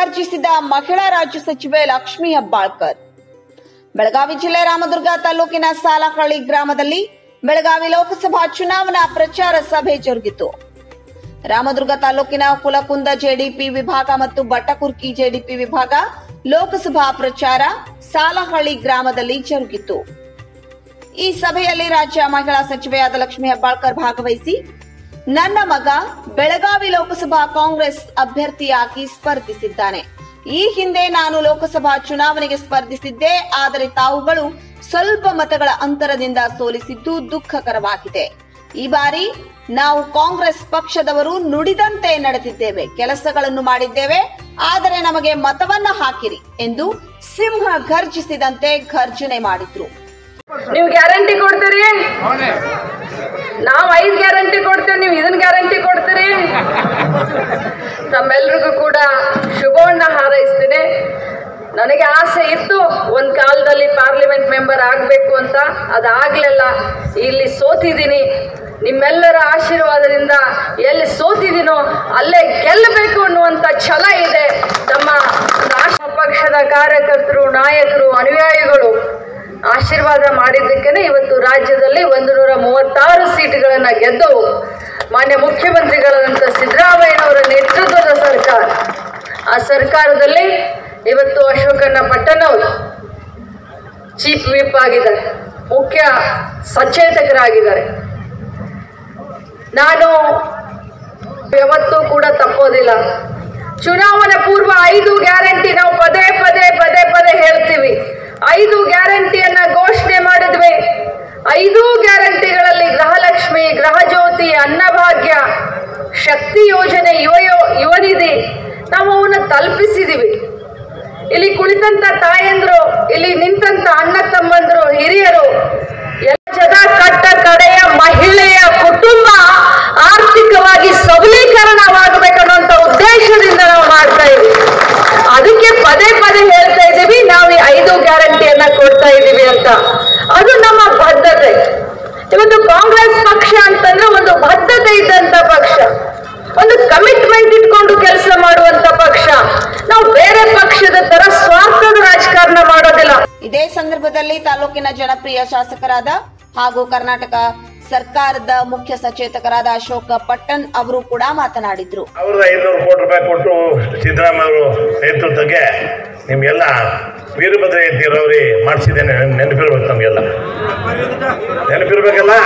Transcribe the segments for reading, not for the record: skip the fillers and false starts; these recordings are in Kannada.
ಗರ್ಜಿಸಿದ ಮಹಿಳಾ ರಾಜ್ಯ ಸಚಿವೆ ಲಕ್ಷ್ಮೀ ಹೆಬ್ಬಾಳ್ಕರ್. ಬೆಳಗಾವಿ ಜಿಲ್ಲೆ ರಾಮದುರ್ಗ ತಾಲೂಕಿನ ಸಾಲಹಳ್ಳಿ ಗ್ರಾಮದಲ್ಲಿ ಬೆಳಗಾವಿ ಲೋಕಸಭಾ ಚುನಾವಣಾ ಪ್ರಚಾರ ಸಭೆ ಜರುಗಿತು. ರಾಮದುರ್ಗ ತಾಲೂಕಿನ ಕುಲಕುಂದ ಜೆಡಿಪಿ ವಿಭಾಗ ಮತ್ತು ಬಟ್ಟಕುರ್ಕಿ ಜೆಡಿಪಿ ವಿಭಾಗ ಲೋಕಸಭಾ ಪ್ರಚಾರ ಸಾಲಹಳ್ಳಿ ಗ್ರಾಮದಲ್ಲಿ ಜರುಗಿತು. ಈ ಸಭೆಯಲ್ಲಿ ರಾಜ್ಯ ಮಹಿಳಾ ಸಚಿವೆಯಾದ ಲಕ್ಷ್ಮೀ ಹೆಬ್ಬಾಳ್ಕರ್ ಭಾಗವಹಿಸಿ, ನನ್ನ ಮಗ ಬೆಳಗಾವಿ ಲೋಕಸಭಾ ಕಾಂಗ್ರೆಸ್ ಅಭ್ಯರ್ಥಿಯಾಗಿ ಸ್ಪರ್ಧಿಸಿದ್ದಾನೆ. ಈ ಹಿಂದೆ ನಾನು ಲೋಕಸಭಾ ಚುನಾವಣೆಗೆ ಸ್ಪರ್ಧಿಸಿದ್ದೆ, ಆದರೆ ತಾವುಗಳು ಸ್ವಲ್ಪ ಮತಗಳ ಅಂತರದಿಂದ ಸೋಲಿಸಿದ್ದು ದುಃಖಕರವಾಗಿದೆ. ಈ ಬಾರಿ ನಾವು ಕಾಂಗ್ರೆಸ್ ಪಕ್ಷದವರು ನುಡಿದಂತೆ ನಡೆದಿದ್ದೇವೆ, ಕೆಲಸಗಳನ್ನು ಮಾಡಿದ್ದೇವೆ, ಆದರೆ ನಮಗೆ ಮತವನ್ನ ಹಾಕಿರಿ ಎಂದು ಸಿಂಹ ಘರ್ಜಿಸಿದಂತೆ ಘರ್ಜನೆ ಮಾಡಿದ್ರು. ನೀವು ಗ್ಯಾರಂಟಿ ಕೊಡ್ತೀರಿ, ನಾವು 5 ಗ್ಯಾರಂಟಿ ಕೊಡ್ತೇವೆ, ನೀವು ಇದನ್ನ ಗ್ಯಾರಂಟಿ ಕೊಡ್ತೀರಿ. ತಮ್ಮೆಲ್ರಿಗೂ ಕೂಡ ಶುಭವನ್ನ ಹಾರೈಸ್ತೀನಿ. ನನಗೆ ಆಸೆ ಇತ್ತು ಒಂದು ಕಾಲದಲ್ಲಿ ಪಾರ್ಲಿಮೆಂಟ್ ಮೆಂಬರ್ ಆಗಬೇಕು ಅಂತ, ಅದಾಗ್ಲಿಲ್ಲ. ಇಲ್ಲಿ ಸೋತಿದ್ದೀನಿ. ನಿಮ್ಮೆಲ್ಲರ ಆಶೀರ್ವಾದದಿಂದ ಎಲ್ಲಿ ಸೋತಿದ್ದೀನೋ ಅಲ್ಲೇ ಗೆಲ್ಲಬೇಕು ಅನ್ನುವಂಥ ಛಲ ಇದೆ. ತಮ್ಮ ರಾಷ್ಟ್ರ ಪಕ್ಷದ ಕಾರ್ಯಕರ್ತರು, ನಾಯಕರು, ಅನುಯಾಯಿಗಳು ಆಶೀರ್ವಾದ ಮಾಡಿದ್ದಕ್ಕೇನೆ ಇವತ್ತು ರಾಜ್ಯದಲ್ಲಿ 136 ಸೀಟುಗಳನ್ನು ಗೆದ್ದವು. ಮಾನ್ಯ ಮುಖ್ಯಮಂತ್ರಿಗಳಾದಂಥ ಸಿದ್ದರಾಮಯ್ಯನವರ ನೇತೃತ್ವದ ಸರ್ಕಾರ, ಆ ಸರ್ಕಾರದಲ್ಲಿ ಇವತ್ತು ಅಶೋಕಣ್ಣ ಪಟ್ಟಣವರು ಚೀಫ್ ವಿಪ್ ಆಗಿದ್ದಾರೆ, ಮುಖ್ಯ ಸಚೇತಕರಾಗಿದ್ದಾರೆ. ನಾನು ಯಾವತ್ತೂ ಕೂಡ ತಪ್ಪೋದಿಲ್ಲ. ಚುನಾವಣೆ ಪೂರ್ವ 5 ಗ್ಯಾರಂಟಿ ನಾವು ಪದೇ ಪದೇ ಹೇಳ್ತೀವಿ. 5 ಗ್ಯಾರಂಟಿಯನ್ನ ಘೋಷಣೆ ಮಾಡಿದ್ವಿ. 5 ಗ್ಯಾರಂಟಿಗಳಲ್ಲಿ ಗೃಹಲಕ್ಷ್ಮಿ, ಗೃಹಜ್ಯೋತಿ, ಅನ್ನಭಾಗ್ಯ, ಶಕ್ತಿ ಯೋಜನೆ, ಯುವನಿಧಿ ನಾವು ಅವನ್ನ ತಲುಪಿಸಿದೀವಿ. ಇಲ್ಲಿ ಕುಳಿತಂತ ತಾಯಂದ್ರು, ಇಲ್ಲಿ ನಿಂತಂತ ಅಣ್ಣ ತಮ್ಮಂದ್ರು, ಹಿರಿಯರು, ಜದ ಕಟ್ಟ ಕಡೆಯ ಮಹಿಳೆಯ ಕುಟುಂಬ ಆರ್ಥಿಕವಾಗಿ ಸಬಲೀಕರಣವಾಗಬೇಕನ್ನುವಂತ ಉದ್ದೇಶದಿಂದ ನಾವು ಮಾಡ್ತಾ ಇದ್ದೀವಿ. ಅದಕ್ಕೆ ಪದೇ ಹೇಳ್ತಾ ಇದ್ದೀವಿ, ನಾವು ಈ 5 ಗ್ಯಾರಂಟಿಯನ್ನ ಕೊಡ್ತಾ ಇದ್ದೀವಿ ಅಂತ. ಅದು ನಮ್ಮ ಬದ್ಧತೆ. ಇವತ್ತು ಕಾಂಗ್ರೆಸ್ ಪಕ್ಷ ಅಂತಂದ್ರೆ ಒಂದು ಬದ್ಧತೆ ಇದ್ದಂತ ಪಕ್ಷ, ಒಂದು ಕಮಿಟ್ಮೆಂಟ್ ಇಟ್ಕೊಂಡು ಕೆಲಸ ಮಾಡುವಂತ ಪಕ್ಷ. ನಾವು ಬೇರೆ ಪಕ್ಷದ ತರ ಸ್ವಾರ್ಥದ ರಾಜಕಾರಣ ಮಾಡೋದಿಲ್ಲ. ಇದೇ ಸಂದರ್ಭದಲ್ಲಿ ತಾಲೂಕಿನ ಜನಪ್ರಿಯ ಶಾಸಕರಾದ ಹಾಗೂ ಕರ್ನಾಟಕ ಸರ್ಕಾರದ ಮುಖ್ಯ ಸಚೇತಕರಾದ ಅಶೋಕ ಪಟ್ಟಣ್ ಅವರು ಕೂಡ ಮಾತನಾಡಿದ್ರು. ಅವ್ರದ 500 ಕೋಟಿ ರೂಪಾಯಿ ಕೊಟ್ಟು ಸಿದ್ದರಾಮಯ್ಯ ಅವರು ನೇತೃತ್ವಕ್ಕೆ ನಿಮ್ಗೆಲ್ಲ ವೀರಭದ್ರ ನೀರಾವರಿ ಮಾಡಿಸಿದ್ದೇನೆ, ನೆನಪಿರ್ಬೇಕು, ನಮ್ಗೆಲ್ಲ ನೆನಪಿರ್ಬೇಕಲ್ಲ.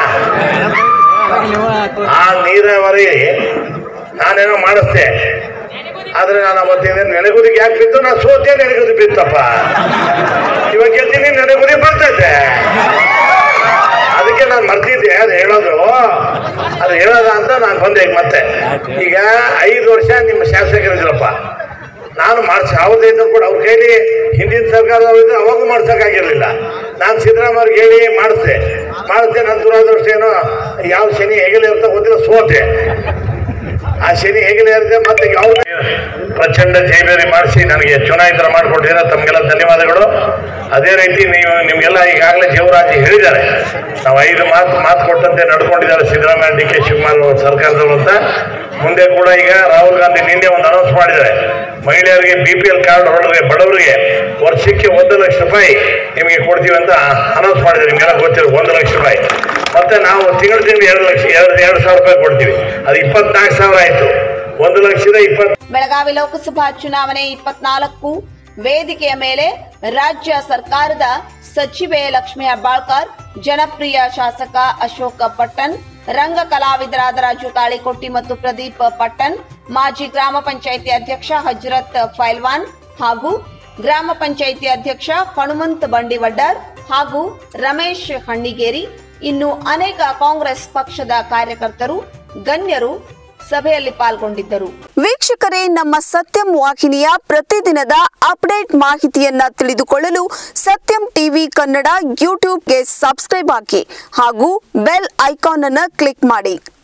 ಆ ನೀರಾವರಿ ನಾನೇನೋ ಮಾಡಿಸ್ದೆ, ಆದ್ರೆ ನಾನು ಅವತ್ತಿನ ನೆನೆಗುದಿಗೆ ಯಾಕೆ ಬಿತ್ತು? ನಾನು ಸೋತೆ ನೆನೆಗುದಿ ಬಿತ್ತಪ್ಪ. ಇವಾಗ ಗೆಲ್ತೀನಿ, ನೆನೆಗುದಿ ಬರ್ತೈತೆ. ಅದಕ್ಕೆ ನಾನು ಮರ್ತಿದ್ದೆ ಅದು ಹೇಳೋದ ಅಂತ ನಾನು ಬಂದೆ. ಮತ್ತೆ ಈಗ 5 ವರ್ಷ ನಿಮ್ಮ ಶಾಸಕರಿದ್ರಪ್ಪ, ನಾನು ಅವ್ರದ್ದು ಕೂಡ ಅವ್ರ ಕೈಲಿ ಹಿಂದಿನ ಸರ್ಕಾರದವ್ರಿದ್ರೆ ಅವಾಗೂ ಮಾಡ್ಸೋಕ್ಕಾಗಿರ್ಲಿಲ್ಲ. ನಾನು ಸಿದ್ದರಾಮಯ್ಯವ್ರಿಗೆ ಹೇಳಿ ಮಾಡಿಸ್ದೆ. ನನ್ನ ದುರಾದೃಷ್ಟ ಏನೋ ಯಾವ ಶನಿ ಹೇಗಲೇ ಅಂತ ಗೊತ್ತಿಲ್ಲ, ಸೋತೆ. ಆ ಶನಿ ಹೇಗಲೇ ಇರುತ್ತೆ. ಮತ್ತೆ ಯಾವ ಪ್ರಚಂಡ ಜೈಬೇರಿ ಮಾಡಿಸಿ ನನಗೆ ಚುನಾಯಿತರ ಮಾಡಿಕೊಟ್ಟಿದ್ರೆ ತಮಗೆಲ್ಲ ಧನ್ಯವಾದಗಳು. ಅದೇ ರೀತಿ ನಿಮ್ಗೆಲ್ಲ ಈಗಾಗಲೇ ಜೀವರಾಜ್ ಹೇಳಿದ್ದಾರೆ, ನಾವು 5 ಮಾತು ಕೊಟ್ಟಂತೆ ನಡ್ಕೊಂಡಿದ್ದಾರೆ ಸಿದ್ದರಾಮಯ್ಯ, ಡಿ ಕೆ ಶಿವಕುಮಾರ್ ಸರ್ಕಾರದವರು ಅಂತ. ಮುಂದೆ ಕೂಡ ಈಗ ರಾಹುಲ್ ಗಾಂಧಿ ನಿನ್ನೆ ಒಂದು ಅನೌನ್ಸ್ ಮಾಡಿದ್ದಾರೆ, ಮಹಿಳೆಯರಿಗೆ BPL ಕಾರ್ಡ್ ಹೊರಡ್ರೆ ಬಡವರಿಗೆ ವರ್ಷಕ್ಕೆ 1 ಲಕ್ಷ ರೂಪಾಯಿ ನಿಮಗೆ ಕೊಡ್ತೀವಿ ಅಂತ ಅನೌನ್ಸ್ ಮಾಡಿದ್ದಾರೆ. ನಿಮ್ಗೆಲ್ಲ ಗೊತ್ತಿರೋ 1 ಲಕ್ಷ ರೂಪಾಯಿ. ಮತ್ತೆ ನಾವು ತಿಂಗಳು 2 ಸಾವಿರ ರೂಪಾಯಿ ಕೊಡ್ತೀವಿ. ಅದು 24,000 ಆಯ್ತು. 1 ಲಕ್ಷದ 20. ಬೆಳಗಾವಿ ಲೋಕಸಭಾ ಚುನಾವಣೆ 24 ವೇದಿಕೆಯ ಮೇಲೆ ರಾಜ್ಯ ಸರ್ಕಾರದ ಸಚಿವೆ ಲಕ್ಷ್ಮೀ ಹೆಬ್ಬಾಳ್ಕರ್, ಜನಪ್ರಿಯ ಶಾಸಕ ಅಶೋಕ ಪಟ್ಟಣ್, ರಂಗ ಕಲಾವಿದರಾದ ರಾಜು ತಾಳಿಕೊಟ್ಟಿ ಮತ್ತು ಪ್ರದೀಪ್ ಪಟ್ಟಣ್, ಮಾಜಿ ಗ್ರಾಮ ಪಂಚಾಯಿತಿ ಅಧ್ಯಕ್ಷ ಹಜರತ್ ಫೈಲ್ವಾನ್ ಹಾಗೂ ಗ್ರಾಮ ಪಂಚಾಯಿತಿ ಅಧ್ಯಕ್ಷ ಹನುಮಂತ್ ಬಂಡಿವಡ್ಡರ್ ಹಾಗೂ ರಮೇಶ್ ಹಣ್ಣಿಗೇರಿ, ಇನ್ನು ಅನೇಕ ಕಾಂಗ್ರೆಸ್ ಪಕ್ಷದ ಕಾರ್ಯಕರ್ತರು, ಗಣ್ಯರು ಸಭೆಯಲ್ಲಿ ಪಾಲ್ಗೊಂಡಿದ್ದರು. ವೀಕ್ಷಕರೇ, ನಮ್ಮ ಸತ್ಯಂ ವಾಹಿನಿಯ ಪ್ರತಿದಿನದ ಅಪ್ಡೇಟ್ ಮಾಹಿತಿಯನ್ನ ತಿಳಿದುಕೊಳ್ಳಲು ಸತ್ಯಂ ಟಿವಿ ಕನ್ನಡ ಯೂಟ್ಯೂಬ್ಗೆ ಸಬ್ಸ್ಕ್ರೈಬ್ ಹಾಕಿ ಹಾಗೂ ಬೆಲ್ ಐಕಾನ್ ಅನ್ನು ಕ್ಲಿಕ್ ಮಾಡಿ.